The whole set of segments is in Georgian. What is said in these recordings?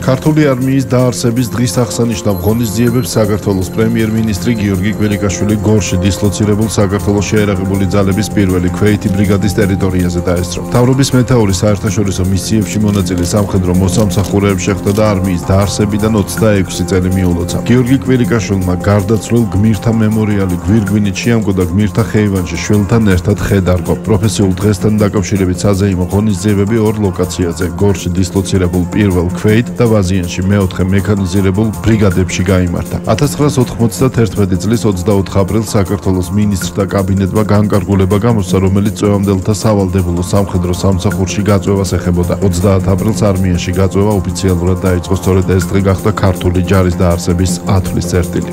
ქართული არმიის დაარსების დღის აღსანიშნავ ღონისძიებებს საქართველოს პრემიერ-მინისტრი გიორგი კვირიკაშვილი გორში დისლოცირებულ საქართველოს შეიარაღებული ძალების პირველი ქვეითი ბრიგადის ტერიტორიაზე დაესწრო. მთავრობის მეთაური საერთაშორისო მისიებში მონაწილე სამხედრო მოსამსახურეებს შეხვდა და არმიის დაარსებიდან 26 წელი მიულოცა. გიორგი კვირიკაშვილმა გარდაცვლილ გმირთა მემორიალი გვირგვინით შეამკო და გმირთა ხეივანში შვილთან ერთად ხე დარგო. პროფესიულ დღესთან დაკავშირებით საზეიმო ღონისძიებები ორ ლოკაციაზე, გორში დისლოცირებულ პირველ ქვეით და ვაზიანში მეოთხე მექანიზირებულ ბრიგადებში გაიმართა. 1991 წლის 24 აპრილს საქართველოს მინისტრთა კაბინეტმა განკარგულება გამოსცა, რომელიც წვევამდელთა სავალდებულო სამხედრო სამსახურში გაწვევას ეხებოდა. 30 აპრილს არმიაში გაწვევა ოფიციალურად დაიწყო, სწორედ ეს დღე გახდა ქართული ჯარის დაარსების ათვლის წერტილი.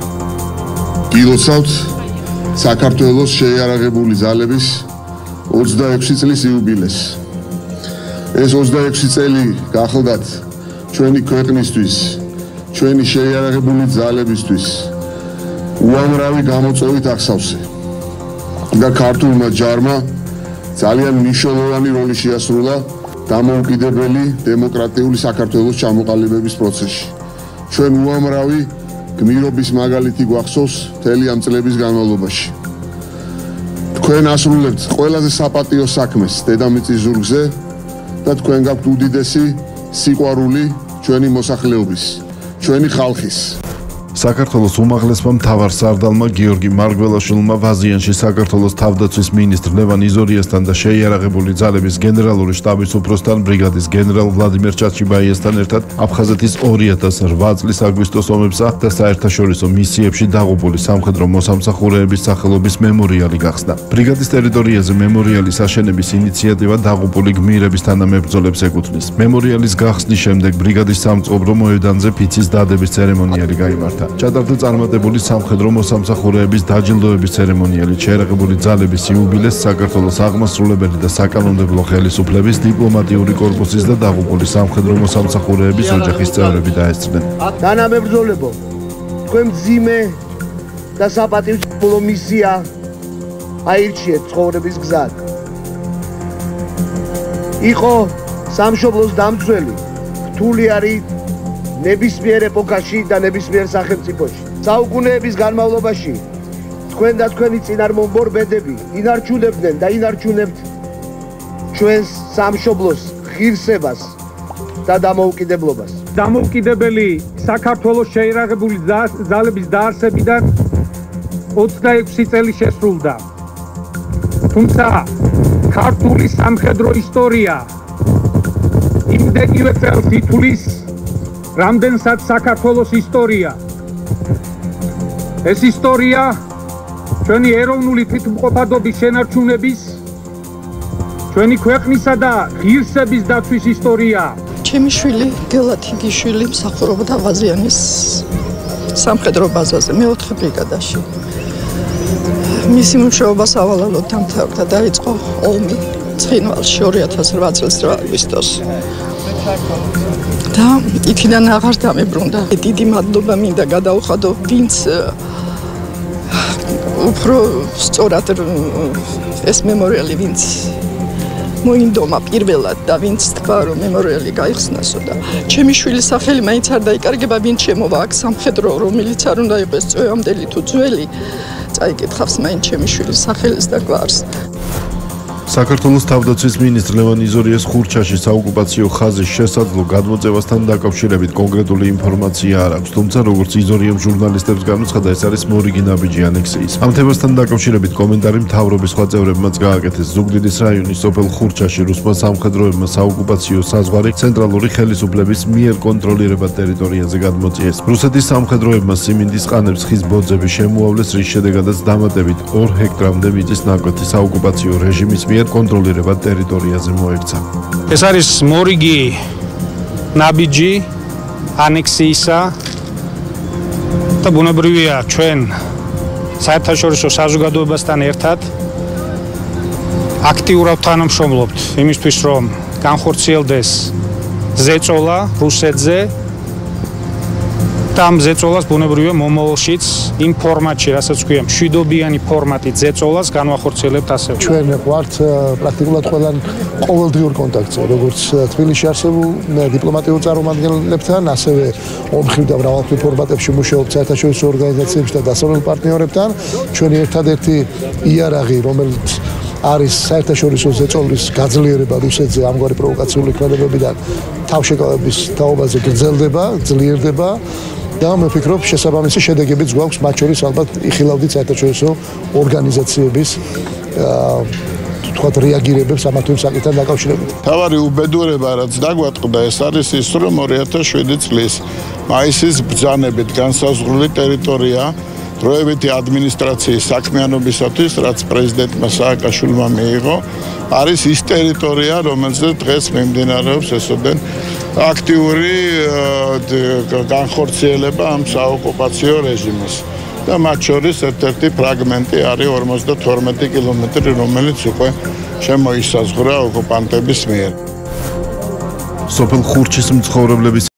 გილოცავთ საქართველოს შეიარაღებული ძალების 26 წლის იუბილეს. ეს 26 წელი გახლდათ ჩვენი ქვეყნისთვის, ჩვენი შეიარაღებული ძალებისთვის უამრავი გამოწვევით აღსავსე და ქართულმა ჯარმა ძალიან მნიშვნელოვანი როლი შეასრულა დამოუკიდებელი დემოკრატიული საქართველოს ჩამოყალიბების პროცესში. ჩვენ უამრავი გმირობის მაგალითი გვახსოვს მთელი ამ წლების განმავლობაში. თქვენ ასრულებთ ყველაზე საპატიო საქმეს დედამიწის ზურგზე და თქვენ გაქვთ უდიდესი სიყვარული ჩვენი მოსახლეობის, ჩვენი ხალხის. საქართველოს უმაღლესმა მთავარსარდალმა გიორგი მარგველაშვილმა ვაზიანში საქართველოს თავდაცვის მინისტრ ლევან იზორიასთან და შეიარაღებული ძალების გენერალური შტაბის უფროსთან ბრიგადის გენერალ ვლადიმერ ჩაჩიბაიასთან ერთად აფხაზეთის 2008 წლის აგვისტოს ომებსა და საერთაშორისო მისიებში დაღუპული სამხედრო მოსამსახურეების სახელობის მემორიალი გახსნა. ბრიგადის ტერიტორიაზე მემორიალის აშენების ინიციატივა დაღუპული გმირების თანამებრძოლებს ეკუთვნის. მემორიალის გახსნის შემდეგ ბრიგადის სამწყობრო მოედანზე ფიცის დადების ცერემონიალი გაიმართა. ჩატარდა წარმატებული სამხედრო მოსამსახურეების დაჯილდოების ცერემონიალი, შეიარაღებული ძალების იუბილეს, საქართველოს აღმასრულებელი და საკანონმდებლო ხელისუფლების დიპლომატიური კორპუსის და დაღუპული სამხედრო მოსამსახურეების ოჯახის წევრები დაესწრნენ. თანამებრძოლებო, თქვენ მძიმე და საპატივცემულო მისია აირჩიეთ ცხოვრების გზად. იყო სამშობლოს დამცველი, რთული არის ნებისმიერ ეპოქაში და ნებისმიერ სახელმწიფოში. საუკუნეების განმავლობაში თქვენ და თქვენი წინარმომბორბედები ინარჩუნებდნენ და ინარჩუნებთ ჩვენს სამშობლოს ღირსებას და დამოუკიდებლობას. დამოუკიდებელი საქართველოს შეიარაღებული ძალების დაარსებიდან 26 წელი შესრულდა. თუმცა ქართული სამხედრო ისტორია იმდენივე წელს ითვლის, რამდენსაც საქართველოს ისტორია. ეს ისტორია ჩვენი ეროვნული თვითმყოფადობის შენარჩუნების, ჩვენი ქვეყნისა და ღირსების დაცვის ისტორია. ჩემი შვილი გელათინგიშვილი მსახურობდა ვაზიანის სამხედრო ბაზაზე მეოთხე ბრიგადაში. მისი მუშაობა სავალალოდ დამთავრდა, დაიწყო ომი ცხინვალში 2008 წლის 8 აგვისტოს. და იქიდან აღარ დამებრუნდა. დიდი მადლობა მინდა გადაუხადო, ვინც უფრო სწორად ეს მემორიალი ვინც მოინდომა პირველად და ვინც თქვა, რომ მემორიალი გაიხსნასო და ჩემი შვილის სახელი მაინც არ დაიკარგება, ვინც შემოვა აქ სამხედრო, რომელიც არ უნდა იყოს წვევამდელი თუ ძველი, წაიკითხავს მაინც ჩემი შვილის სახელს და გვარს. საქართველოს თავდაცვის მინისტრ ლევან იზორიას ხურჩაში საოკუპაციო ხაზის შესაძლო გადმოწევასთან დაკავშირებით კონკრეტული ინფორმაცია არ აქვს, თუმცა როგორც იზორიამ ჟურნალისტებს განუცხადა, ეს არის მორიგი ნაბიჯი ანექსიის. ამ თემასთან დაკავშირებით კომენტარი მთავრობის სხვა წევრებმაც გააკეთეს. ზუგდიდის რაიონის სოფელ ხურჩაში რუსმა სამხედროებმა საოკუპაციო საზღვარი ცენტრალური ხელისუფლების მიერ კონტროლირებად ტერიტორიაზე გადმოწიეს. რუსეთის სამხედროებმა სიმინდის ყანებს ხის ბოძები შემოავლეს, რის შედეგადაც დამატებით 2 ჰექტრამდე მიწის ნაკვეთი საოკუპაციო რეჟიმის მიერ კონტროლირებად ტერიტორიაზე მოექცა. ეს არის მორიგი ნაბიჯი ანექსიისა და ბუნებრივია ჩვენ საერთაშორისო საზოგადოებასთან ერთად აქტიურად თანამშრომლობთ იმისთვის, რომ განხორციელდეს ზეწოლა რუსეთზე და ამ ზეწოლას ბუნებრივია მომავალშიც იმ ფორმატში, რასაც ქვია, მშვიდობიანი ფორმატით ზეწოლას განვახორციელებთ ასევე. ჩვენ ვართ პრაქტიკულად ყოველდღიურ კონტაქტზე, როგორც თბილისში არსებულ დიპლომატიურ წარმომადგენლებთან, ასევე ომხრივ და მრავალმხრივ ფორმატებში მუშაობთ საერთაშორისო ორგანიზაციებში და დასავლელ პარტნიორებთან. ჩვენი ერთადერთი იარაღი, რომელიც არის საერთაშორისო ზეწოლის გაძლიერება რუსეთზე ამგვარი პროვოკაციული ქმედებებიდან თავშეკავების თაობაზე გრძელდება, ძლიერდება და მე ვფიქრობ შესაბამისი შედეგებიც გვაქვს, მათ შორის ალბათ იხილავდით საერთაშორისო ორგანიზაციების თქვათ რეაგირებებს ამა თუ იმ საკითხთან დაკავშირებით. თავარი უბედურება რაც დაგვატყდა ეს არის ის რომ 2007 წლის მაისის ბრძანებით განსაზღვრული ტერიტორია დროებითი ადმინისტრაციის საქმიანობისათვის, რაც პრეზიდენტმა სააკაშვილმა მიიღო, არის ის ტერიტორია, რომელზეც დღეს მიმდინარეობს ესოდენ აქტიური განხორციელება ამ საოკუპაციო რეჟიმის. და მათ შორის ერთ-ერთი ფრაგმენტი არის 52 კილომეტრი, რომელიც უკვე შემოისაზღვრა ოკუპანტების მიერ. სოფელ ხურჩის მცხოვრებლების